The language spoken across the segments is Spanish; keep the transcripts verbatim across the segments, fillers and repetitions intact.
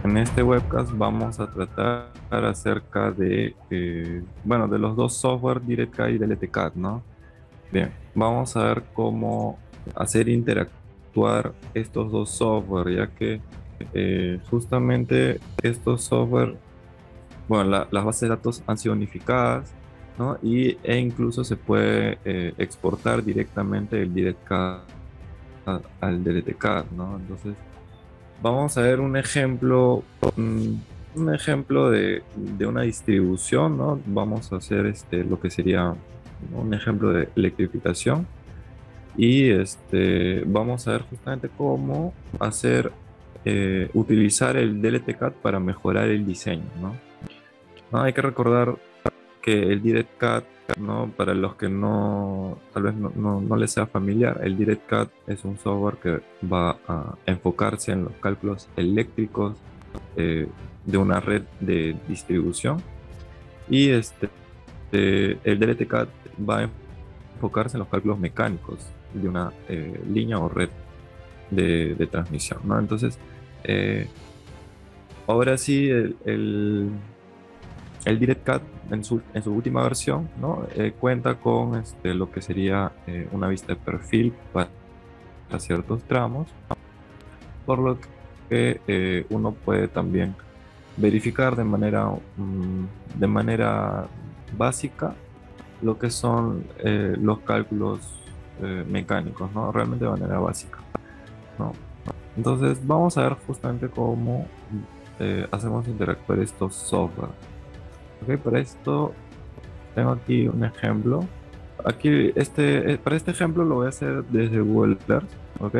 En este webcast vamos a tratar acerca de, eh, bueno, de los dos software DirectCAD y D L T CAD, ¿no? Bien, vamos a ver cómo hacer interactuar estos dos software, ya que eh, justamente estos software, bueno, la- las bases de datos han sido unificadas, ¿no? Y, e incluso se puede eh, exportar directamente el DirectCAD al D L T CAD, ¿no? Entonces, vamos a ver un ejemplo, mm, un ejemplo de, de una distribución, ¿no? Vamos a hacer este, lo que sería un ejemplo de electrificación y este, vamos a ver justamente cómo hacer, eh, utilizar el D L T CAD para mejorar el diseño, ¿no? No, hay que recordar que el DirectCAD, ¿no? Para los que no, tal vez no, no, no les sea familiar, el DirectCAD es un software que va a enfocarse en los cálculos eléctricos eh, de una red de distribución y este, eh, el D L T CAD va a enfocarse en los cálculos mecánicos de una eh, línea o red de, de transmisión, ¿no? Entonces, eh, ahora sí, el, el El DirectCAD en su, en su última versión, ¿no? Eh, cuenta con este, lo que sería eh, una vista de perfil para ciertos tramos, por lo que eh, uno puede también verificar de manera, mm, de manera básica lo que son eh, los cálculos eh, mecánicos, ¿no? Realmente de manera básica, ¿no? Entonces vamos a ver justamente cómo eh, hacemos interactuar estos software. Ok, para esto tengo aquí un ejemplo. Aquí, este, eh, para este ejemplo lo voy a hacer desde Google Earth, ¿ok?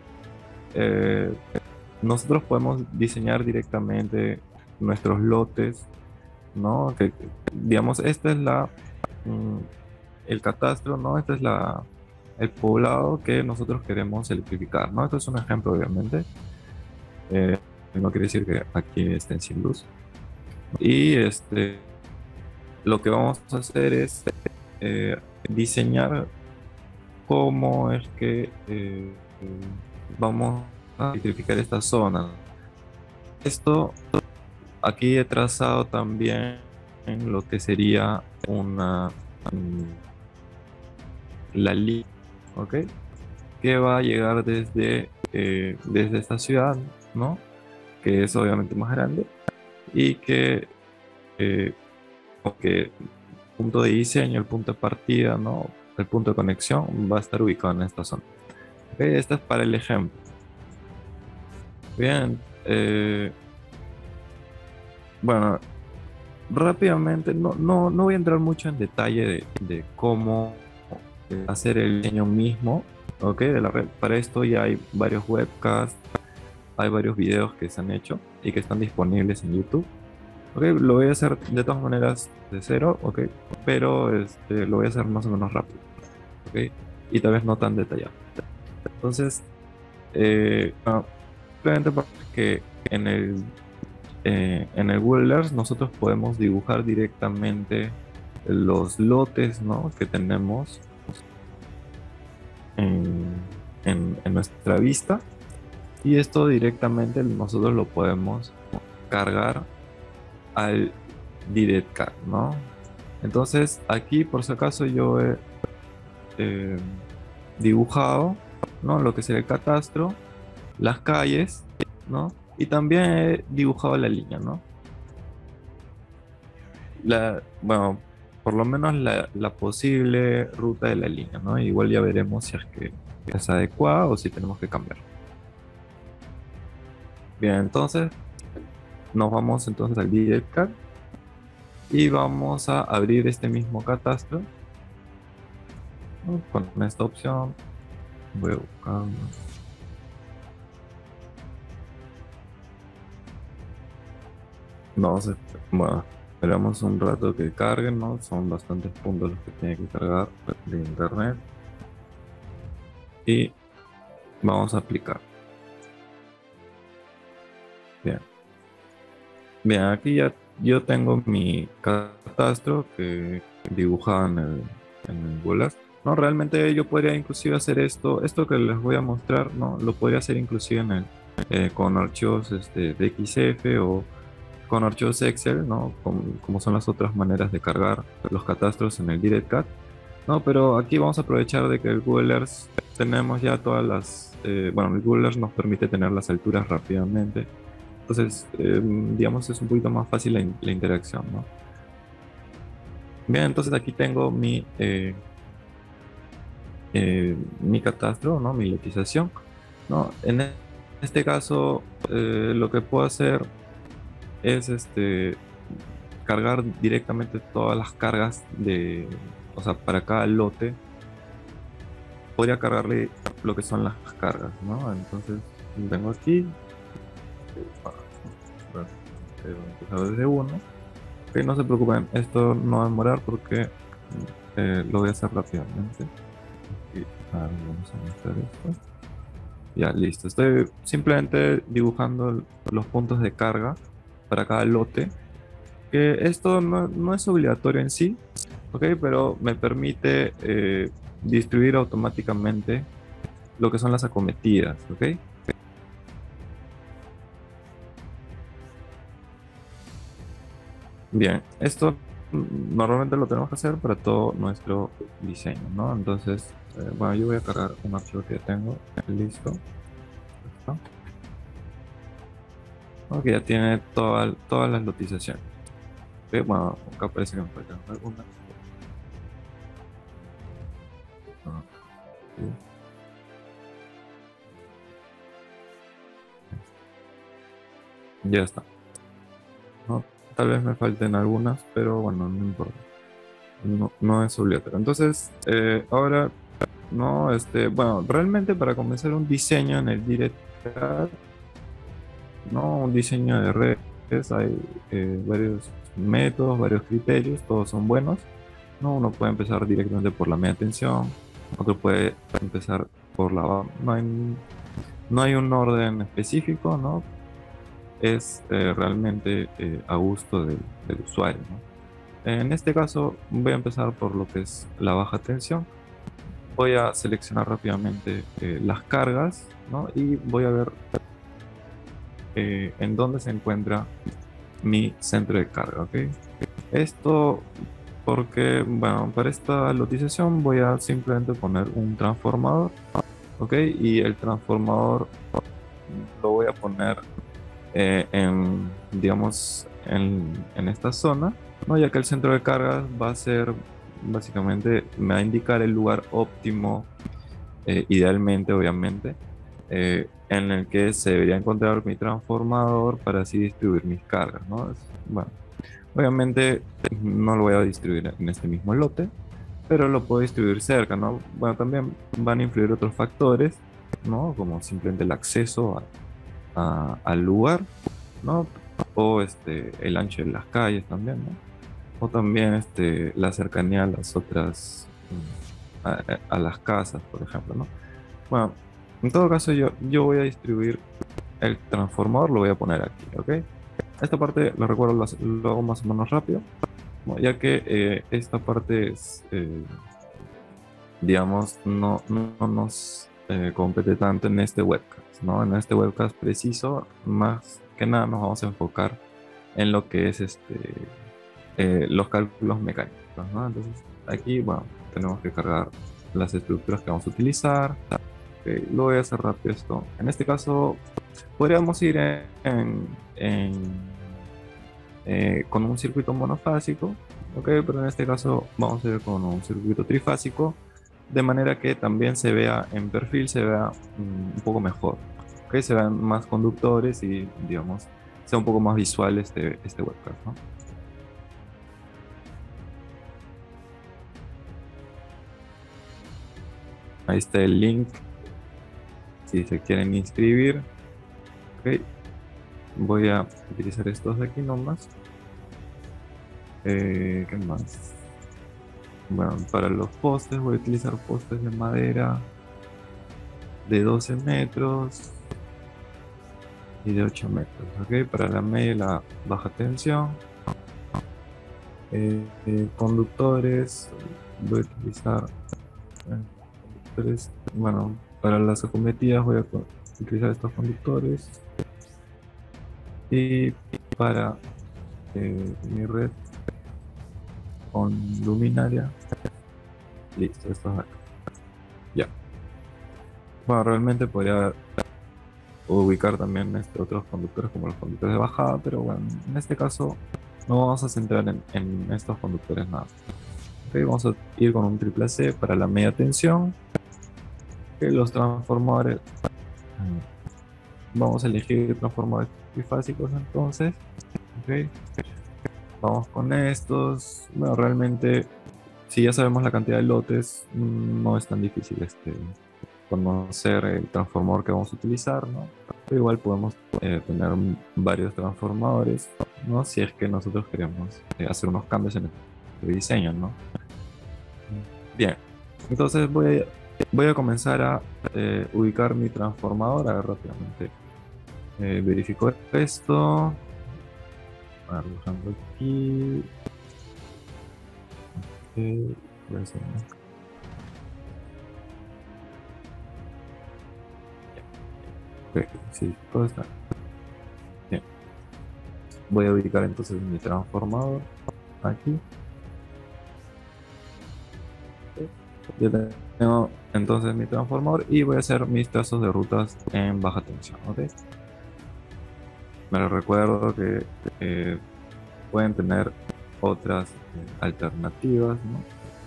Eh, Nosotros podemos diseñar directamente nuestros lotes, ¿no? Que, digamos, esta es la, mm, el catastro, ¿no? Este es la, el poblado que nosotros queremos electrificar, ¿no? Esto es un ejemplo, obviamente. Eh, no quiere decir que aquí estén sin luz. Y este, lo que vamos a hacer es eh, diseñar cómo es que eh, vamos a electrificar esta zona. Esto aquí he trazado también en lo que sería una mm, la línea, ¿ok? Que va a llegar desde, eh, desde esta ciudad, ¿no? Que es obviamente más grande y que, eh, como que el punto de diseño, el punto de partida, ¿no? El punto de conexión va a estar ubicado en esta zona. ¿Ok? Este es para el ejemplo. Bien, eh, bueno, rápidamente, no, no, no voy a entrar mucho en detalle de, de cómo eh, hacer el diseño mismo, ¿ok? De la red. Para esto ya hay varios webcasts, hay varios videos que se han hecho y que están disponibles en YouTube. ¿Ok? Lo voy a hacer de todas maneras de cero, ¿ok? Pero este, lo voy a hacer más o menos rápido, ¿ok? Y tal vez no tan detallado. Entonces, eh, bueno, simplemente porque en el eh, en el Google Earth nosotros podemos dibujar directamente los lotes, ¿no? Que tenemos en, en- en nuestra vista y esto directamente nosotros lo podemos cargar al DirectCAD, ¿no? Entonces aquí por si acaso yo he eh, dibujado, ¿no? Lo que sería el catastro, las calles, ¿no? Y también he dibujado la línea, ¿no? La, bueno, por lo menos la, la posible ruta de la línea, ¿no? Igual ya veremos si es que es adecuada o si tenemos que cambiar. Bien, entonces nos vamos entonces al DirectCAD y vamos a abrir este mismo catastro, ¿no? Con esta opción. Voy a buscar. Vamos a, bueno, esperamos un rato que carguen, ¿no? Son bastantes puntos los que tiene que cargar de internet y vamos a aplicar. Bien. Bien, aquí ya yo tengo mi catastro que dibujaba en el, en el Google Earth. No, realmente yo podría inclusive hacer esto, esto que les voy a mostrar, ¿no? Lo podría hacer inclusive en el, eh, con archivos este, de X F o con archivos Excel, ¿no? Como, como son las otras maneras de cargar los catastros en el DirectCAD, ¿no? Pero aquí vamos a aprovechar de que el Google Earth tenemos ya todas las, eh, bueno, el Google Earth nos permite tener las alturas rápidamente. Entonces, eh, digamos, es un poquito más fácil la, in- la interacción, ¿no? Bien, entonces aquí tengo mi, eh, eh, mi catastro, ¿no? Mi lotización, ¿no? En e- este caso, eh, lo que puedo hacer es este, cargar directamente todas las cargas de, o sea, para cada lote, podría cargarle lo que son las cargas, ¿no? Entonces, vengo aquí, ah, bueno, eh, voy a empezar desde uno. Ok, no se preocupen, esto no va a demorar porque eh, lo voy a hacer rápidamente. Y, a ver, vamos a mostrar esto. Ya, listo. Estoy simplemente dibujando el- los puntos de carga para cada lote. Que esto no, no es obligatorio en sí, ¿ok? Pero me permite eh, distribuir automáticamente lo que son las acometidas, ¿ok? Bien, esto mm, normalmente lo tenemos que hacer para todo nuestro diseño, ¿no? Entonces, eh, bueno, yo voy a cargar un archivo que ya tengo, listo. ¿Listo? Ok, ya tiene toda- todas las lotizaciones. Ok, bueno, acá parece que me faltan algunas. Ah, sí, ya está, ¿no? Tal vez me falten algunas, pero bueno, no importa. No, no es obligatorio. Entonces, eh, ahora, no, este, bueno, realmente para comenzar un diseño en el DirectCAD, no, un diseño de redes, hay eh, varios métodos, varios criterios, todos son buenos. No, uno puede empezar directamente por la media tensión, otro puede empezar por la baja. No hay, no hay un orden específico, ¿no? Es eh, realmente eh, a gusto del, del usuario, ¿no? En este caso, voy a empezar por lo que es la baja tensión. Voy a seleccionar rápidamente eh, las cargas, ¿no? Y voy a ver eh, en dónde se encuentra mi centro de carga, ¿ok? Esto porque, bueno, para esta lotización voy a simplemente poner un transformador, ¿ok? Y el transformador lo voy a poner eh, en, digamos, en, en esta zona, ¿no? Ya que el centro de cargas va a ser, básicamente, me va a indicar el lugar óptimo, eh, idealmente, obviamente, eh, en el que se debería encontrar mi transformador para así distribuir mis cargas, ¿no? Es- bueno, obviamente no lo voy a distribuir en este mismo lote, pero lo puedo distribuir cerca, ¿no? Bueno, también van a influir otros factores, ¿no? Como simplemente el acceso a- a- al lugar, ¿no? O este, el ancho de las calles también, ¿no? O también este, la cercanía a las otras, mm, a, a- a las casas, por ejemplo, ¿no? Bueno, en todo caso yo, yo voy a distribuir el transformador, lo voy a poner aquí, ¿ok? Esta parte, lo recuerdo, lo, hace- lo hago más o menos rápido, ¿no? Ya que eh, esta parte es, eh, digamos, no, no, no nos eh, compete tanto en este webcast, ¿no? En este webcast preciso, más que nada nos vamos a enfocar en lo que es este, eh, los cálculos mecánicos, ¿no? Entonces, aquí, bueno, tenemos que cargar las estructuras que vamos a utilizar. Ok, lo voy a hacer rápido esto. En este caso, podríamos ir en, en- en, eh, con un circuito monofásico, ¿ok? Pero en este caso vamos a ir con un circuito trifásico, de manera que también se vea en perfil, se vea mm, un poco mejor, ¿ok? Se vean más conductores y, digamos, sea un poco más visual este, este webcast, ¿no? Ahí está el link si se quieren inscribir, ¿ok? Voy a utilizar estos de aquí nomás. Eh, ¿qué más? Bueno, para los postes voy a utilizar postes de madera de doce metros y de ocho metros, ¿ok? Para la media y la baja tensión. Eh, eh, conductores, voy a utilizar eh, conductores, bueno, para las acometidas voy a co- utilizar estos conductores. Y para eh, mi red con luminaria, listo, esto es acá. Ya. Bueno, realmente podría ubicar también este, otros conductores como los conductores de bajada, pero bueno, en este caso no vamos a centrar en, en estos conductores nada. Ok, vamos a ir con un triple C para la media tensión, que los transformadores, mm, vamos a elegir transformadores trifásicos entonces. Ok, vamos con estos. Bueno, realmente si ya sabemos la cantidad de lotes, mm, no es tan difícil este, conocer el transformador que vamos a utilizar, ¿no? Pero igual podemos eh, tener varios transformadores, ¿no? Si es que nosotros queremos eh, hacer unos cambios en el diseño, ¿no? Bien, entonces voy a, voy a comenzar a eh, ubicar mi transformador. A ver, rápidamente eh, verifico esto. A ver, buscando aquí. Ok, voy a hacer una- ok, sí, todo está bien. Voy a ubicar entonces mi transformador aquí. Ya tengo entonces mi transformador y voy a hacer mis trazos de rutas en baja tensión, ¿ok? Me recuerdo que eh, pueden tener otras eh, alternativas, ¿no?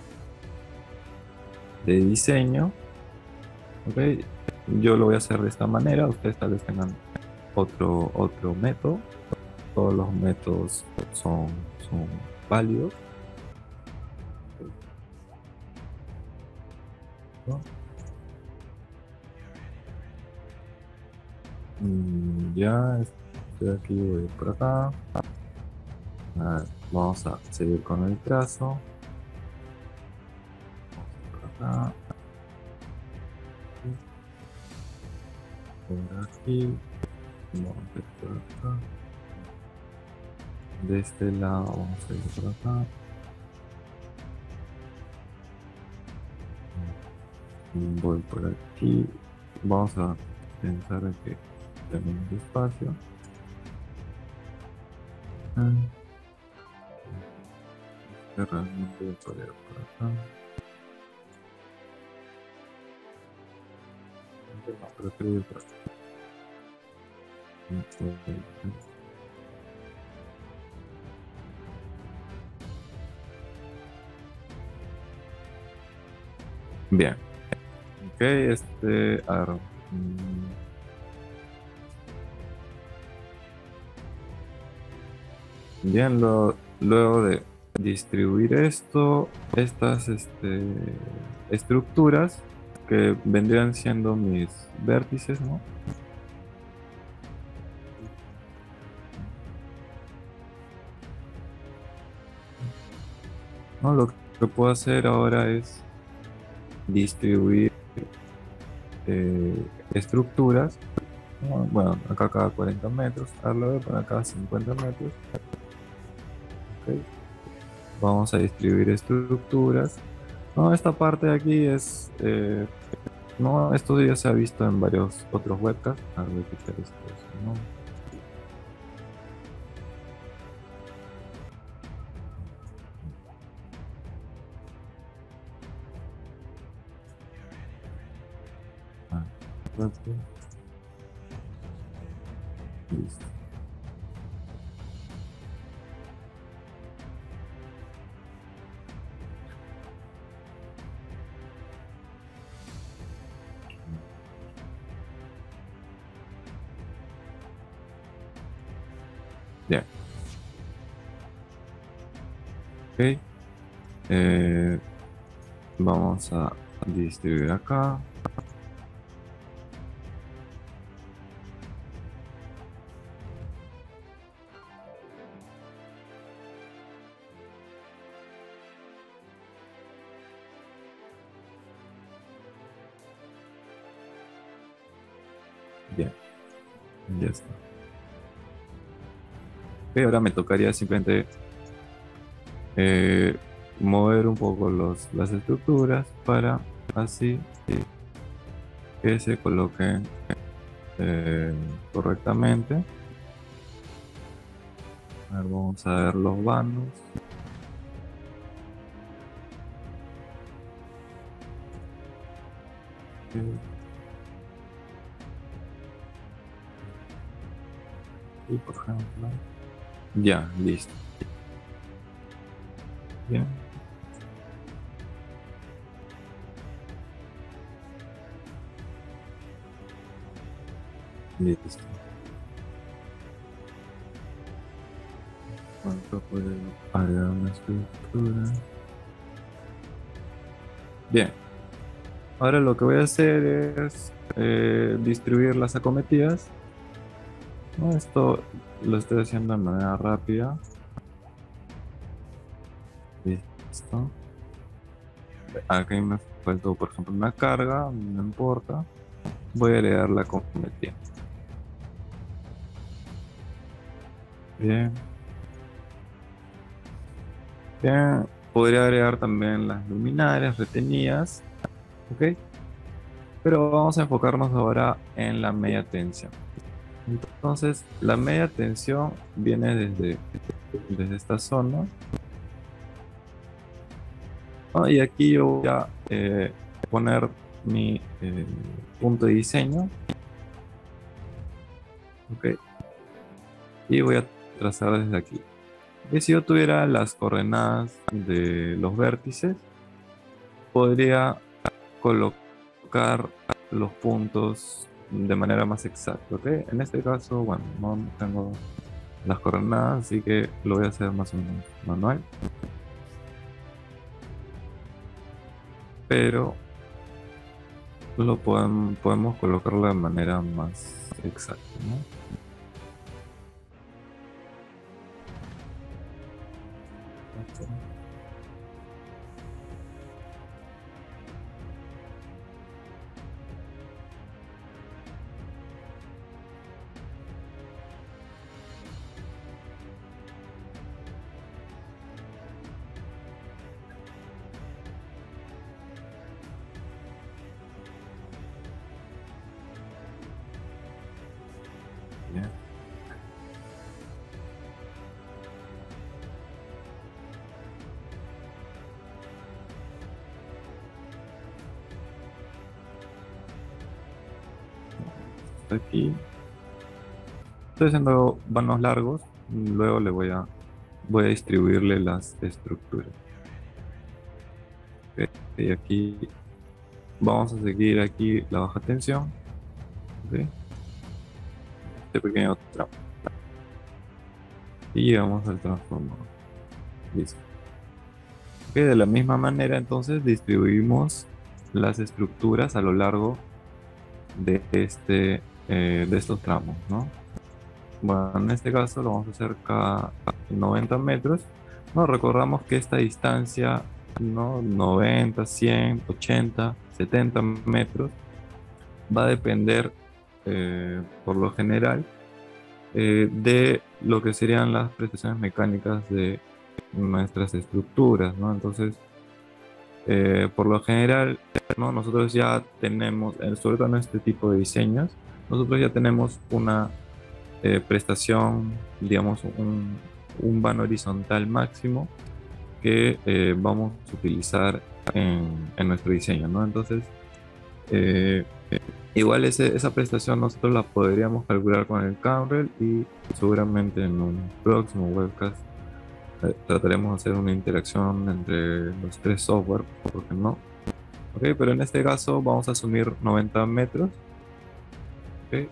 De diseño, ¿ok? Yo lo voy a hacer de esta manera, ustedes tal vez tengan otro, otro método, todos los métodos son, son válidos, ¿no? Mm, ya estoy aquí, voy por acá. A ver, vamos a seguir con el trazo. Por acá, por aquí, vamos a ir por acá. De este lado vamos a ir por acá. Voy por aquí. Vamos a pensar que tenemos espacio. Ah, que realmente voy por acá. No, pero creo que por acá. Bien. Ok, este. A ver, mm, bien, lo, luego de distribuir esto, estas este, estructuras que vendrían siendo mis vértices, ¿no? ¿No? Lo que puedo hacer ahora es distribuir eh, estructuras, ¿no? Bueno, acá cada cuarenta metros, ahora para cada cincuenta metros. Ok. Vamos a distribuir estructuras. No, esta parte de aquí es, eh, no, esto ya se ha visto en varios otros webcasts. A ver, voy a quitar esto, ¿no? Ah, rápido. Listo. Bien, ok. Eh, vamos a distribuir acá. Bien, ya está. Ok, ahora me tocaría simplemente eh, mover un poco los, las estructuras para así que se coloquen. eh, correctamente. A ver, vamos a ver los vanos. Eh, Y por ejemplo, ya, listo. Bien, listo. ¿Cuánto puede agregar una estructura? Bien, ahora lo que voy a hacer es eh, distribuir las acometidas, ¿no? Esto lo estoy haciendo de manera rápida. Listo. Aquí me faltó, por ejemplo, una carga, no importa. Voy a agregar la acometida. Bien, bien. Podría agregar también las luminarias retenidas, ¿ok? Pero vamos a enfocarnos ahora en la media tensión. Entonces, la media tensión viene desde, desde esta zona, ¿no? Y aquí yo voy a eh, poner mi eh, punto de diseño, ¿ok? Y voy a trazar desde aquí. Y si yo tuviera las coordenadas de los vértices, podría colocar los puntos de manera más exacta, ¿ok? En este caso, bueno, no tengo las coordenadas, así que lo voy a hacer más o menos manual, pero lo podemos, podemos colocarlo de manera más exacta, ¿no? Bien. Hasta aquí. Estoy haciendo vanos largos, luego le voy a, voy a distribuirle las estructuras. Ok, y aquí vamos a seguir aquí la baja tensión, ok, este pequeño tramo. Y llegamos al transformador. Listo. Ok, de la misma manera, entonces distribuimos las estructuras a lo largo de, este, eh, de estos tramos, ¿no? Bueno, en este caso lo vamos a hacer cada noventa metros. No, recordamos que esta distancia, ¿no? noventa, cien, ochenta, setenta metros va a depender, eh, por lo general, eh, de lo que serían las prestaciones mecánicas de nuestras estructuras, ¿no? Entonces, eh, por lo general, ¿no? Nosotros ya tenemos, eh, sobre todo en este tipo de diseños, nosotros ya tenemos una eh, prestación, digamos, un, un vano horizontal máximo que eh, vamos a utilizar en, en nuestro diseño, ¿no? Entonces, eh, igual ese- esa prestación nosotros la podríamos calcular con el Camrel y seguramente en un próximo webcast eh, trataremos de hacer una interacción entre los tres software, ¿por qué no? Ok, pero en este caso vamos a asumir noventa metros, ok.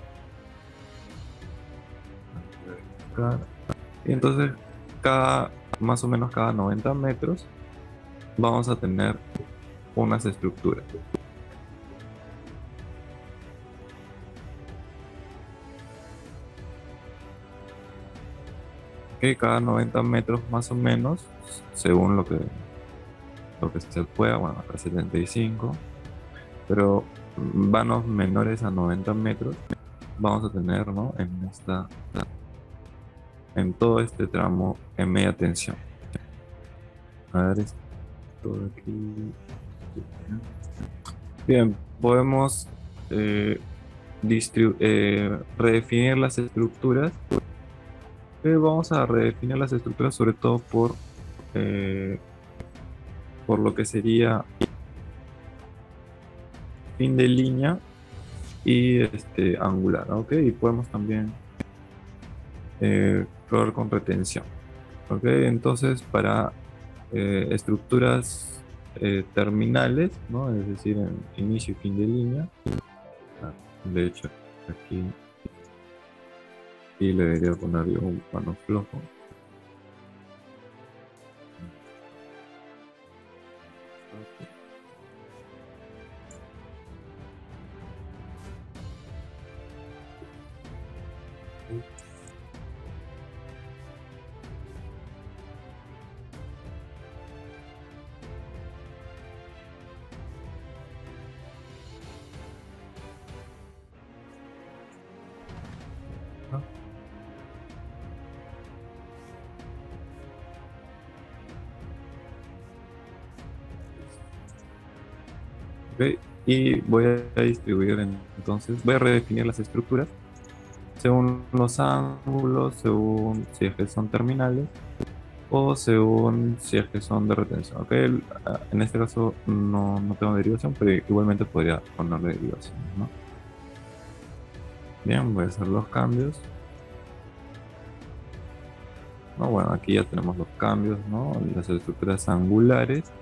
Y entonces cada, más o menos cada noventa metros vamos a tener unas estructuras. Ok, cada noventa metros más o menos, según lo que, lo que se pueda, bueno, hasta setenta y cinco, pero vanos menores a noventa metros vamos a tener, ¿no? En esta, en todo este tramo en media tensión. A ver esto de aquí. Bien, podemos eh, distribu- eh, redefinir las estructuras. Eh, vamos a redefinir las estructuras sobre todo por, eh, por lo que sería fin de línea y este, angular, ¿ok? Y podemos también eh, probar con retención, ¿ok? Entonces, para eh, estructuras eh, terminales, ¿no? Es decir, en inicio y fin de línea, ah, de hecho, aquí y le debería poner yo un plano flojo. Ok, y voy a distribuir entonces, voy a redefinir las estructuras según los ángulos, según si es que son terminales o según si es que son de retención. Ok, el- ah, en este caso no, no tengo derivación, pero igualmente podría ponerle derivación, ¿no? Bien, voy a hacer los cambios. No, bueno, aquí ya tenemos los cambios, ¿no? Las estructuras angulares.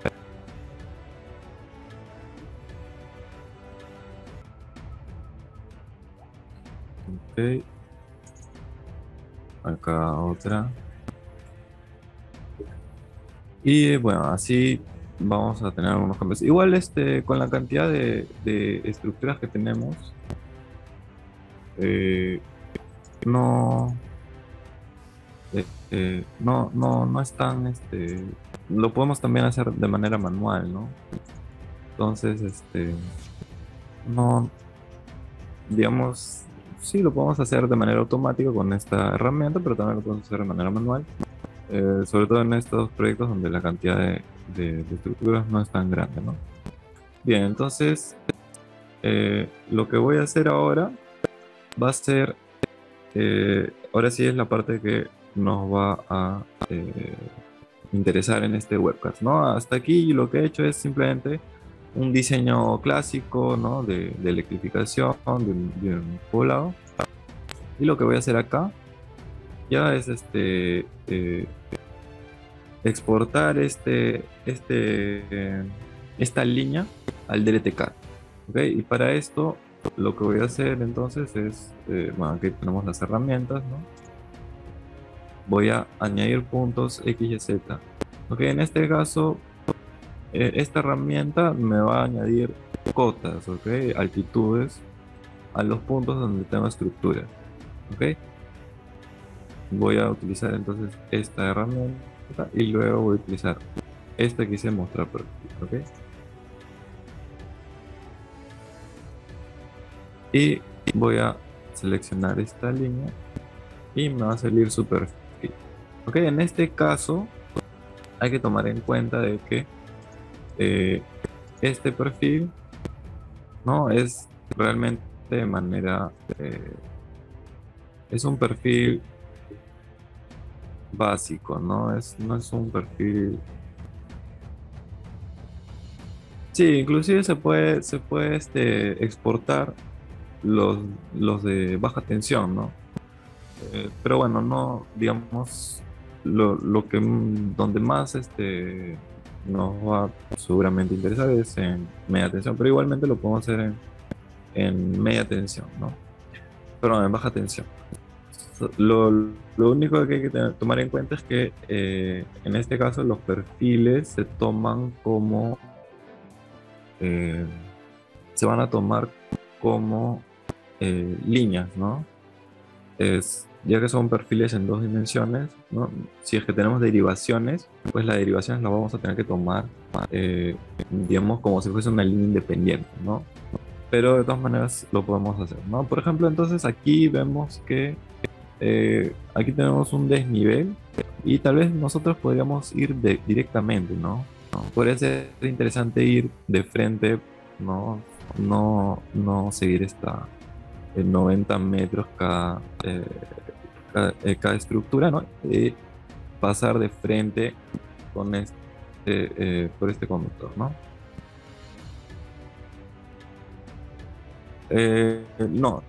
Ok, acá otra. Y bueno, así vamos a tener algunos cambios. Igual este, con la cantidad de, de estructuras que tenemos, eh, no, eh, eh, no, no, no es tan, este, lo podemos también hacer de manera manual, ¿no? Entonces, este, no, digamos, sí lo podemos hacer de manera automática con esta herramienta, pero también lo podemos hacer de manera manual, eh, sobre todo en estos proyectos donde la cantidad de, de de estructuras no es tan grande, ¿no? Bien, entonces eh, lo que voy a hacer ahora va a ser, eh, ahora sí es la parte que nos va a eh, interesar en este webcast, ¿no? Hasta aquí lo que he hecho es simplemente un diseño clásico, ¿no? De, de electrificación de un, de un poblado. Y lo que voy a hacer acá ya es este, eh, exportar este, este, eh, esta línea al D L T K. ¿Ok? Y para esto lo que voy a hacer entonces es, eh, bueno, aquí tenemos las herramientas, ¿no? Voy a añadir puntos X y Z. Ok, en este caso, eh, esta herramienta me va a añadir cotas, ok, altitudes a los puntos donde tengo estructura. Ok, voy a utilizar entonces esta herramienta y luego voy a utilizar esta que hice mostrar perfil, ok. Y voy a seleccionar esta línea y me va a salir su perfil. Ok, en este caso hay que tomar en cuenta de que eh, este perfil no es realmente de manera, eh, es un perfil básico, no es, no es un perfil. Sí, inclusive se puede, se puede este, exportar los, los de baja tensión, ¿no? Eh, pero bueno, no, digamos, lo, lo que mm, donde más este, nos va seguramente interesar es en media tensión, pero igualmente lo podemos hacer en, en media tensión, ¿no? Pero en baja tensión. So- Lo, lo único que hay que tener- tomar en cuenta es que eh, en este caso los perfiles se toman como, eh, se van a tomar como eh, líneas, ¿no? Es, ya que son perfiles en dos dimensiones, ¿no? Si es que tenemos derivaciones, pues las derivaciones las vamos a tener que tomar, eh, digamos, como si fuese una línea independiente, ¿no? Pero de todas maneras lo podemos hacer, ¿no? Por ejemplo, entonces aquí vemos que eh, aquí tenemos un desnivel y tal vez nosotros podríamos ir de- directamente, ¿no? Podría ser interesante ir de frente, ¿no? No, no seguir esta, eh, noventa metros cada, eh, cada, eh, cada estructura, ¿no? Y pasar de frente con este, eh, por este conductor, ¿no? Eh, no,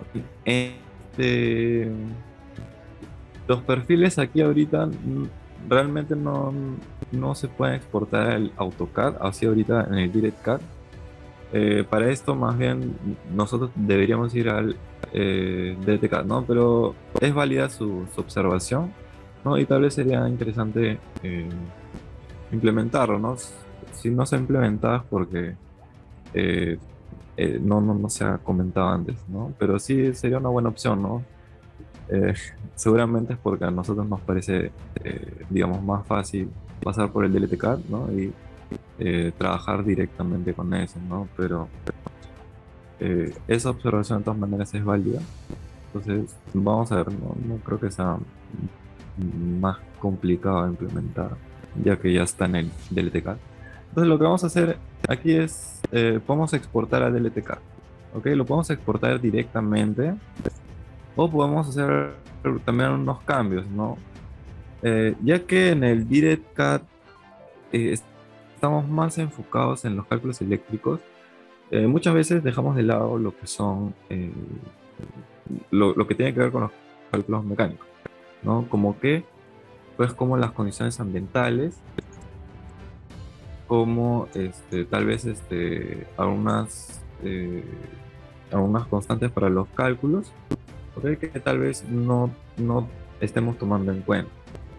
este, los perfiles aquí ahorita mm, realmente no, no se pueden exportar al AutoCAD, así ahorita en el DirectCAD. Eh, para esto, más bien, nosotros deberíamos ir al eh, D T K, ¿no? Pero es válida su, su observación, ¿no? Y tal vez sería interesante eh, implementarlo, ¿no? Si no se ha implementado es porque eh, eh, no, no, no se ha comentado antes, ¿no? Pero sí sería una buena opción, ¿no? Eh, seguramente es porque a nosotros nos parece, eh, digamos, más fácil pasar por el D L T CAD, ¿no? Y eh, trabajar directamente con eso, ¿no? Pero eh, esa observación de todas maneras es válida. Entonces, vamos a ver, no, no creo que sea más complicado de implementar, ya que ya está en el D L T CAD. Entonces, lo que vamos a hacer aquí es, eh, podemos exportar a D L T CAD, ¿ok? Lo podemos exportar directamente o podemos hacer también unos cambios, ¿no? Eh, ya que en el DirectCAD eh, est- estamos más enfocados en los cálculos eléctricos, eh, muchas veces dejamos de lado lo que son eh, lo, lo que tiene que ver con los cálculos mecánicos, ¿no? Como que, pues como las condiciones ambientales, como este, tal vez este, algunas, eh, algunas constantes para los cálculos, ¿ok? Que tal vez no, no estemos tomando en cuenta.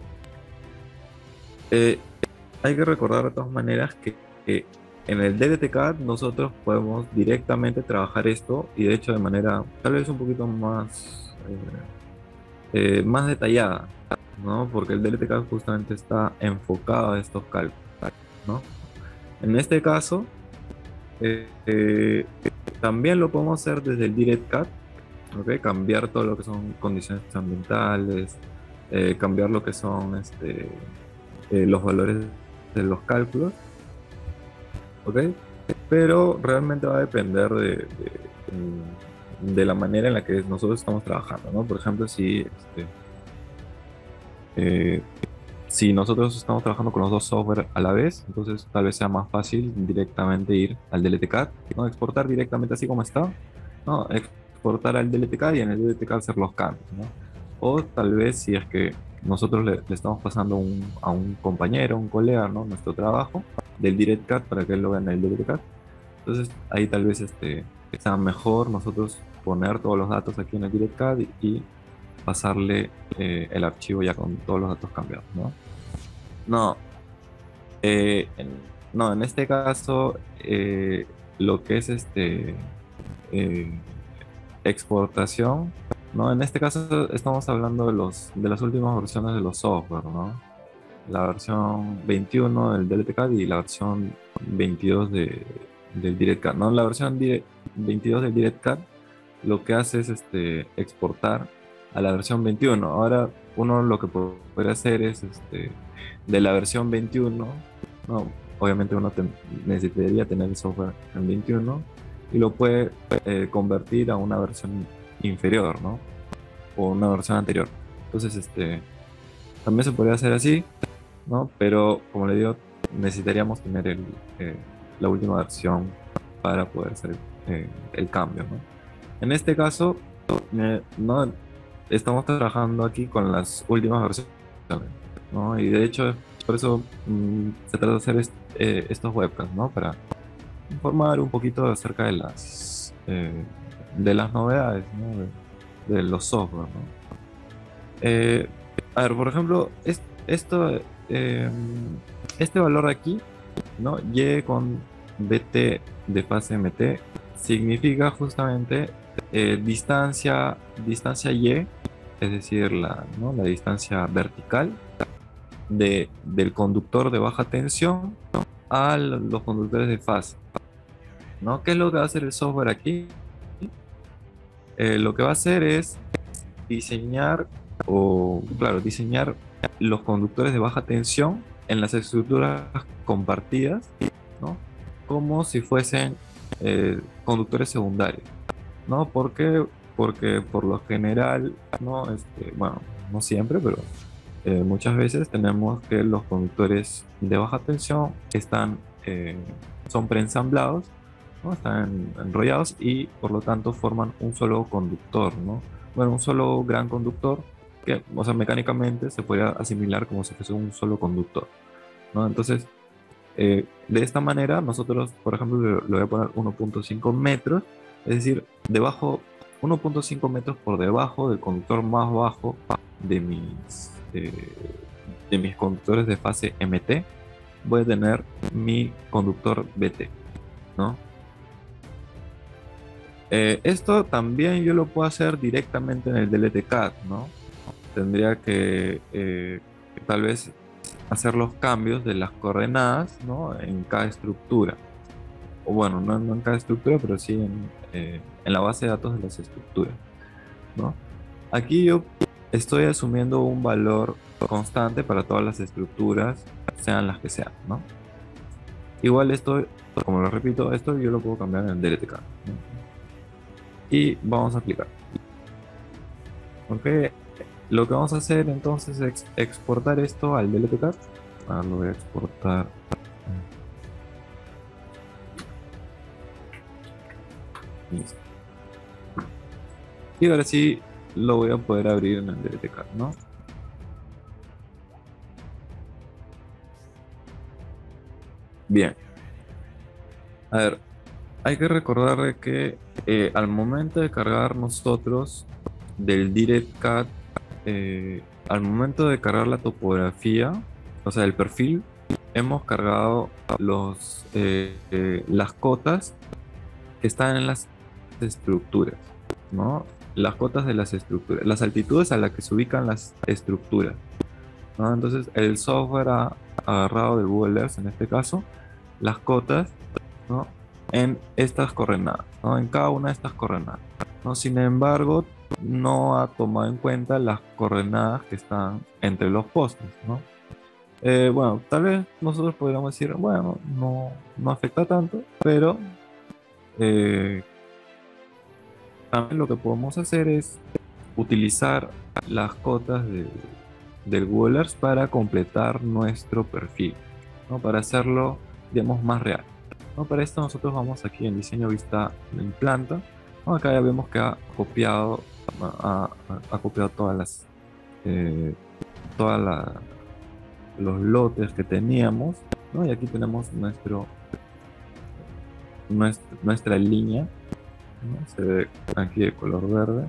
Eh, Hay que recordar de todas maneras que, que en el D L T CAD nosotros podemos directamente trabajar esto y de hecho de manera tal vez un poquito más, eh, eh, más detallada, ¿no? Porque el D L T CAD justamente está enfocado a estos cálculos, ¿no? En este caso, eh, eh, también lo podemos hacer desde el DirectCAD, ¿ok? Cambiar todo lo que son condiciones ambientales, eh, cambiar lo que son este, eh, los valores de los cálculos, ¿ok? Pero realmente va a depender de, de, mm, de la manera en la que nosotros estamos trabajando, ¿no? Por ejemplo, si, este, eh, si nosotros estamos trabajando con los dos software a la vez, entonces tal vez sea más fácil directamente ir al D L T CAD, ¿no? Exportar directamente así como está, ¿no? Exportar al D L T CAD y en el D L T CAD hacer los cambios, ¿no? O tal vez si es que nosotros le, le estamos pasando un- a un compañero, un colega, ¿no? Nuestro trabajo del DirectCAD para que él lo vea en el D L T CAD. Entonces ahí tal vez este, sea mejor nosotros poner todos los datos aquí en el DirectCAD y, y pasarle eh, el archivo ya con todos los datos cambiados, ¿no? No, eh, en, no, en este caso eh, lo que es este eh, exportación, ¿no? En este caso estamos hablando de los de las últimas versiones de los software, ¿no? La versión veintiuno del D L T CAD y la versión veintidós de, del DirectCAD, ¿no? La versión dire- veintidós del DirectCAD lo que hace es este, exportar a la versión veintiuno. Ahora uno lo que po- podría hacer es este, de la versión veintiuno, ¿no? Obviamente uno ten- necesitaría tener el software en veintiuno y lo puede eh, convertir a una versión inferior, ¿no? O una versión anterior. Entonces, este, también se podría hacer así, ¿no? Pero como le digo, necesitaríamos tener el, eh, la última versión para poder hacer eh, el cambio, ¿no? En este caso, eh, no estamos trabajando aquí con las últimas versiones, ¿no? Y de hecho, por eso mm, se trata de hacer est- eh, estos webcasts, ¿no? Para informar un poquito acerca de las, eh, de las novedades, ¿no? De, de los software, ¿no? Eh, a ver, por ejemplo, es- esto, eh, este valor de aquí, ¿no? Y con B T de fase M T significa justamente eh, distancia, distancia Y, es decir, la, ¿no? La distancia vertical de, del conductor de baja tensión a los conductores de fase, ¿no? ¿Qué es lo que va a hacer el software aquí? Eh, lo que va a hacer es diseñar o, claro, diseñar los conductores de baja tensión en las estructuras compartidas, ¿no? Como si fuesen eh, conductores secundarios, ¿no? ¿Por qué? Porque por lo general, ¿no? Este, bueno, no siempre, pero eh, muchas veces tenemos que los conductores de baja tensión están, eh, son preensamblados, ¿no? Están enrollados y por lo tanto forman un solo conductor, ¿no? Bueno, un solo gran conductor que, o sea, mecánicamente se podría asimilar como si fuese un solo conductor, ¿no? Entonces, eh, de esta manera, nosotros, por ejemplo, le, le voy a poner uno punto cinco metros, es decir, debajo, uno punto cinco metros por debajo del conductor más bajo de mis, eh, de mis conductores de fase M T, voy a tener mi conductor B T, ¿no? Eh, esto también yo lo puedo hacer directamente en el D L T C A D, ¿no? Tendría que eh, tal vez hacer los cambios de las coordenadas, ¿no? En cada estructura. O bueno, no, no en cada estructura, pero sí en, eh, en la base de datos de las estructuras, ¿no? Aquí yo estoy asumiendo un valor constante para todas las estructuras, sean las que sean, ¿no? Igual esto, como lo repito, esto yo lo puedo cambiar en el D L T C A, ¿no? Y vamos a aplicar. ¿Ok? Lo que vamos a hacer entonces es exportar esto al D L T C A. Ahora lo voy a exportar. Listo. Y ahora sí lo voy a poder abrir en el D L T C A, ¿no? Bien. A ver, hay que recordar de que eh, al momento de cargar nosotros del DirectCAD, eh, al momento de cargar la topografía, o sea, el perfil, hemos cargado los, eh, eh, las cotas que están en las estructuras, ¿no? Las cotas de las estructuras, las altitudes a las que se ubican las estructuras, ¿no? Entonces, el software ha agarrado del Google Earth, en este caso, las cotas, ¿no? En estas coordenadas, ¿no? En cada una de estas coordenadas, ¿no? Sin embargo, no ha tomado en cuenta las coordenadas que están entre los postes, ¿no? Eh, bueno, tal vez nosotros podríamos decir, bueno, no, no afecta tanto, pero eh, también lo que podemos hacer es utilizar las cotas de- del Google Earth para completar nuestro perfil, ¿no? Para hacerlo, digamos, más real, ¿no? Para esto nosotros vamos aquí en diseño vista en planta, ¿no? Acá ya vemos que ha copiado, ha, ha- ha copiado todas las, eh, todas la- los lotes que teníamos, ¿no? Y aquí tenemos nuestro, nuestra, nuestra línea, ¿no? Se ve aquí de color verde.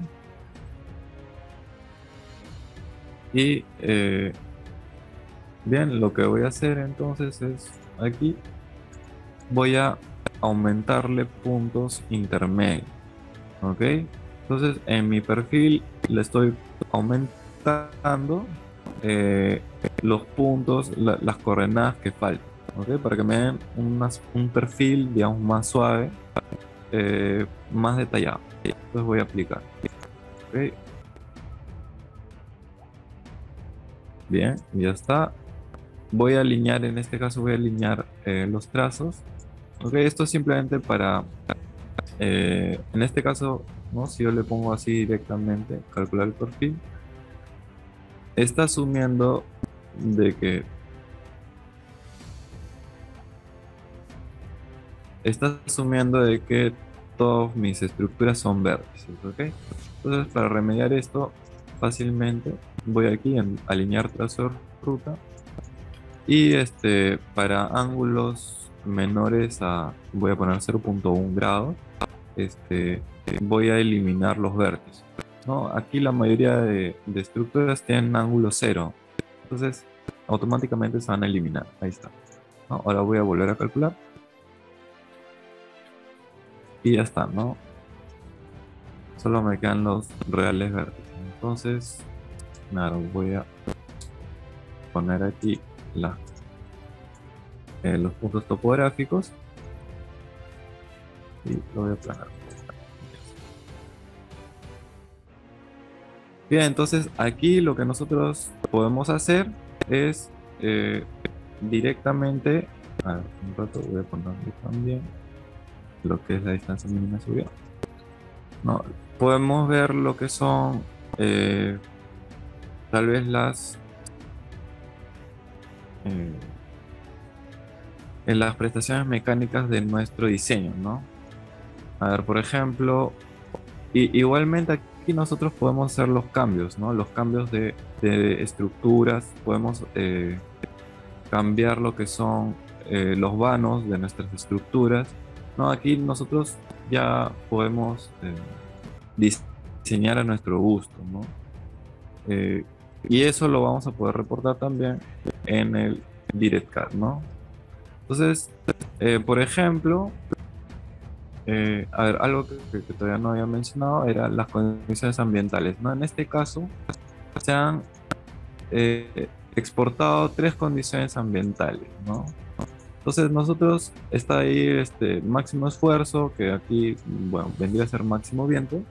Y eh, bien, lo que voy a hacer entonces es aquí voy a aumentarle puntos intermedios, ¿ok? Entonces en mi perfil le estoy aumentando eh, los puntos, la- las coordenadas que faltan, ¿ok? Para que me den unas- un perfil, digamos, más suave, eh, más detallado. Entonces voy a aplicar, ¿ok? Bien, ya está. Voy a alinear, en este caso voy a alinear eh, los trazos. Ok, esto es simplemente para, eh, en este caso, ¿no? Si yo le pongo así directamente, calcular el perfil, está asumiendo de que, está asumiendo de que todas mis estructuras son vértices, ¿ok? Entonces, para remediar esto fácilmente, voy aquí en alinear trazo de ruta y este, para ángulos menores a, voy a poner cero punto uno grados, este, voy a eliminar los vértices, ¿no? Aquí la mayoría de, de estructuras tienen ángulo cero, entonces automáticamente se van a eliminar. Ahí está, ¿no? Ahora voy a volver a calcular y ya está, ¿no? Solo me quedan los reales vértices. Entonces, nada, voy a poner aquí la, eh, los puntos topográficos y lo voy a planar. Bien, entonces aquí lo que nosotros podemos hacer es eh, directamente, a ver, un rato voy a ponerle también lo que es la distancia mínima de subida. ¿no? Podemos ver lo que son eh, tal vez las, eh, en las prestaciones mecánicas de nuestro diseño, ¿no? A ver, por ejemplo, y, igualmente aquí nosotros podemos hacer los cambios, ¿no? Los cambios de, de estructuras, podemos eh, cambiar lo que son eh, los vanos de nuestras estructuras, ¿no? Aquí nosotros ya podemos eh, dis- diseñar a nuestro gusto, ¿no? Eh, y eso lo vamos a poder reportar también en el DirectCAD, ¿no? Entonces, eh, por ejemplo, eh, a ver, algo que, que- que todavía no había mencionado era las condiciones ambientales, ¿no? En este caso, se han eh, exportado tres condiciones ambientales, ¿no? Entonces, nosotros está ahí este máximo esfuerzo, que aquí, bueno, vendría a ser máximo viento.